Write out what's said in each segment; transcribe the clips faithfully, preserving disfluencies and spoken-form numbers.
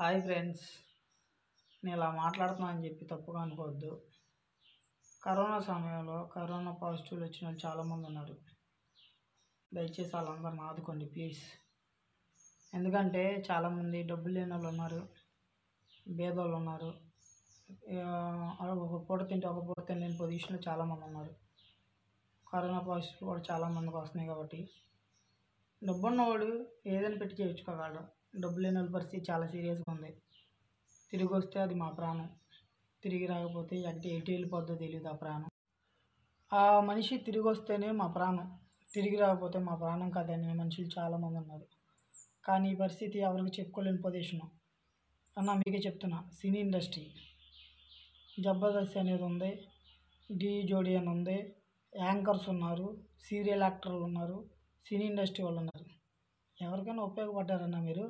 Hi friends, నేను ఇలా మాట్లాడుతున్నా అని చెప్పి తప్పుగా అనుకోవద్దు. కరోనా సమయంలో కరోనా పాజిటివ్లు వచ్చిన వాళ్ళు చాలామంది ఉన్నారు. దయచేసి వాళ్ళందరిని ఆదుకోండి ప్లీజ్. ఎందుకంటే చాలామంది డబ్బులు లేని వాళ్ళు ఉన్నారు, పేదోళ్ళు ఉన్నారు, ఒక పూట తింటే ఒక పూట తినలేని పొజిషన్లో చాలామంది ఉన్నారు. కరోనా పాజిటివ్ కూడా చాలామందికి వస్తున్నాయి కాబట్టి డబ్బు ఉన్నవాడు ఏదైనా పెట్టి చేయించుకోగలడు. డబ్బు లేని వాళ్ళ పరిస్థితి చాలా సీరియస్గా ఉంది. తిరిగి వస్తే అది మా ప్రాణం, తిరిగి రాకపోతే ఎటు ఎటు వెళ్ళిపోద్దో తెలియదు ఆ ప్రాణం. ఆ మనిషి తిరిగి వస్తేనే మా ప్రాణం, తిరిగి రాకపోతే మా ప్రాణం కాదనే మనుషులు చాలామంది ఉన్నారు. కానీ ఈ పరిస్థితి ఎవరికి చెప్పుకోలేని పొజిషను. అన్న మీకే చెప్తున్నా, సినీ ఇండస్ట్రీ జబర్దస్త్ అనేది ఉంది, ఢీ జోడీ అని ఉంది, యాంకర్స్ ఉన్నారు, సీరియల్ యాక్టర్లు ఉన్నారు, సినీ ఇండస్ట్రీ వాళ్ళు ఉన్నారు. ఎవరికైనా ఉపయోగపడ్డారన్నా మీరు?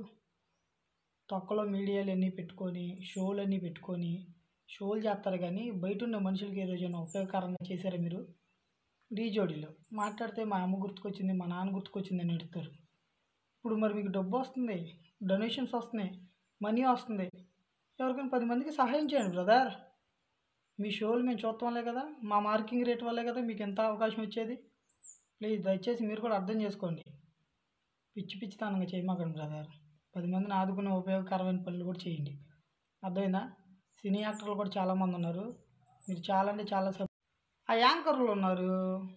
తొక్కలో మీడియాలు అన్నీ పెట్టుకొని షోలన్నీ పెట్టుకొని షోలు చేస్తారు, కానీ బయట ఉన్న మనుషులకి ఏ రోజైనా ఉపయోగకరంగా చేశారా మీరు? ఢీ జోడీలో మాట్లాడితే మా అమ్మ గుర్తుకొచ్చింది, మా నాన్న గుర్తుకొచ్చింది అని అడుగుతారు. ఇప్పుడు మరి మీకు డబ్బు వస్తుంది, డొనేషన్స్ వస్తున్నాయి, మనీ వస్తుంది, ఎవరికైనా పది మందికి సహాయం చేయండి బ్రదర్. మీ షోలు మేము చూడటం వల్లే కదా, మా మార్కింగ్ రేట్ వల్లే కదా మీకు ఎంత అవకాశం వచ్చేది. ప్లీజ్ దయచేసి మీరు కూడా అర్థం చేసుకోండి. పిచ్చి పిచ్చితనంగా చేయమాకండి బ్రదర్. పది మందిని ఆదుకునే ఉపయోగకరమైన పనులు కూడా చేయండి, అర్థమైందా? సినీ యాక్టర్లు కూడా చాలామంది ఉన్నారు, మీరు చాలా అంటే చాలా సప్ ఆ యాంకర్లు ఉన్నారు,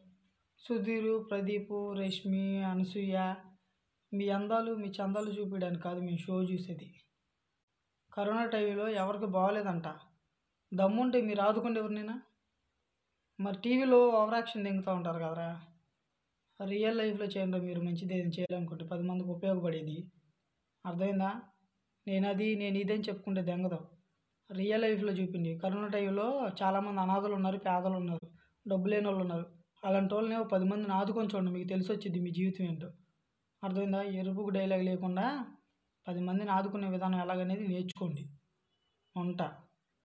సుధీరు, ప్రదీపు, రష్మి, అనసూయ. మీ అందాలు మీ చందాలు చూపించడానికి కాదు మేము షో చూసేది. కరోనా టైంలో ఎవరికి బాగోలేదంట, దమ్ముంటే మీరు ఆదుకోండి ఎవరినైనా. మరి టీవీలో ఓవర్ యాక్షన్ దింగుతూ ఉంటారు కదరా, రియల్ లైఫ్లో చేయండి. మీరు మంచిది ఏదైనా చేయాలనుకుంటే పది మందికి ఉపయోగపడేది, అర్థమైందా? నేను అది నేను ఇదని చెప్పుకుంటే దెంగదు. రియల్ లైఫ్లో చూపిండి. కరోనా టైంలో చాలామంది అనాథలు ఉన్నారు, పేదలు ఉన్నారు, డబ్బు లేని వాళ్ళు ఉన్నారు. అలాంటి వాళ్ళని పది మందిని ఆదుకొని చూడండి, మీకు తెలిసి వచ్చింది మీ జీవితం ఏంటో, అర్థమైందా? ఎరుపుకు డైలాగ్ లేకుండా పది మందిని ఆదుకునే విధానం ఎలాగనేది నేర్చుకోండి. ఉంటా.